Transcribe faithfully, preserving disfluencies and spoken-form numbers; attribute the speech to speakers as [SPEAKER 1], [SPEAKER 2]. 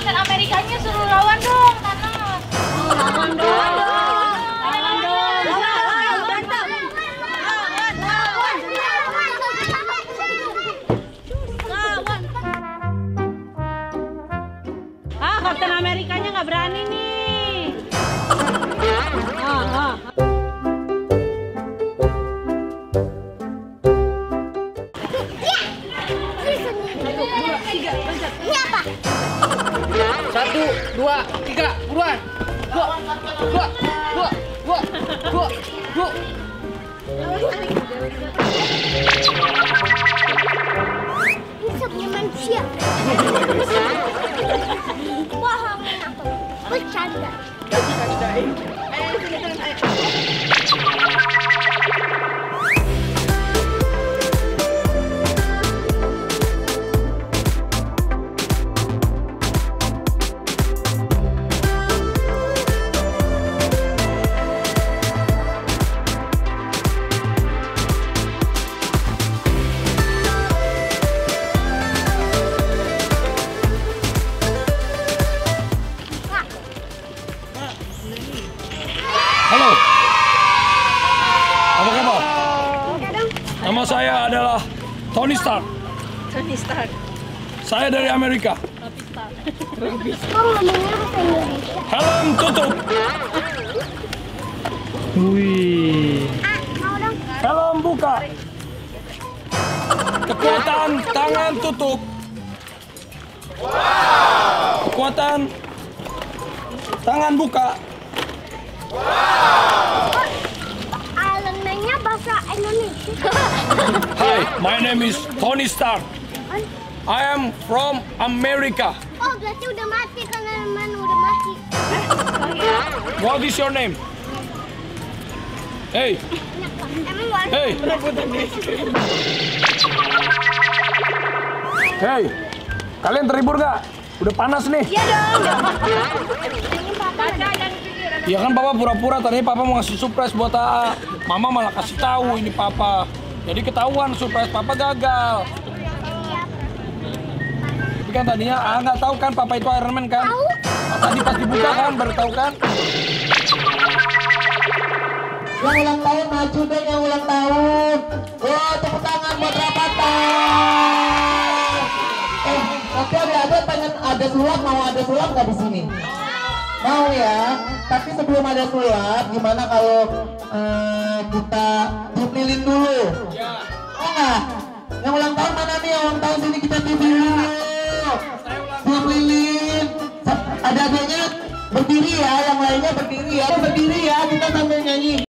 [SPEAKER 1] Kapten Amerikanya suruh lawan dong, Thanos. Oh, lawan dong. Lawan dong. Lawan, berantem. Lawan, lawan. Lawan. Ah, Kapten Amerikanya nggak berani nih. Ah, ah.
[SPEAKER 2] Satu, dua, tiga, buruan. Dua, dua, dua, dua, dua, dua.
[SPEAKER 3] Ini manusia. Bohongin aku. Bercanda.
[SPEAKER 4] Halo, apa kabar? Nama saya adalah Tony Stark.
[SPEAKER 1] Tony Stark.
[SPEAKER 4] Saya dari Amerika.
[SPEAKER 3] Kamu ngomongnya bahasa Indonesia.
[SPEAKER 4] Helm tutup. Wih.
[SPEAKER 3] Ah, mau dong.
[SPEAKER 4] Helm buka. Kekuatan tangan tutup. Kekuatan tangan buka.
[SPEAKER 3] Alenanya bahasa Indonesia.
[SPEAKER 4] Hi, my name is Tony Stark. I am from America.
[SPEAKER 3] Oh, berarti udah mati karena teman udah mati.
[SPEAKER 4] What is your name? Hey,
[SPEAKER 3] Emang warna
[SPEAKER 4] hey. Hey, kalian terhibur nggak? Udah panas nih.
[SPEAKER 1] Iya dong.
[SPEAKER 3] ini papa
[SPEAKER 1] Baca dan pikiran.
[SPEAKER 4] Ya kan papa pura-pura tadi papa mau ngasih surprise buat A A. Mama malah kasih tahu ini papa. Jadi ketahuan surprise papa gagal. Tapi kan tadinya A A nggak tahu kan papa itu Iron Man kan?
[SPEAKER 3] tahu.
[SPEAKER 4] Tadi pas dibuka kan baru tahu kan?
[SPEAKER 2] Yang ulang tahun maju deh, yang ulang tahun. Oh, tepuk tangan buat Rapatan. Eh, tapi ada-ada pengen ada sulap, mau ada sulap nggak di sini? Mau ya. Tapi sebelum ada sulap, gimana kalau eh, kita tiup lilin dulu? Oh nggak? Yang ulang tahun mana nih? Yang ulang tahun sini kita tiup lilin dulu. Tiup lilin. Ada adanya berdiri ya, yang lainnya berdiri ya. Berdiri ya, kita sambil nyanyi.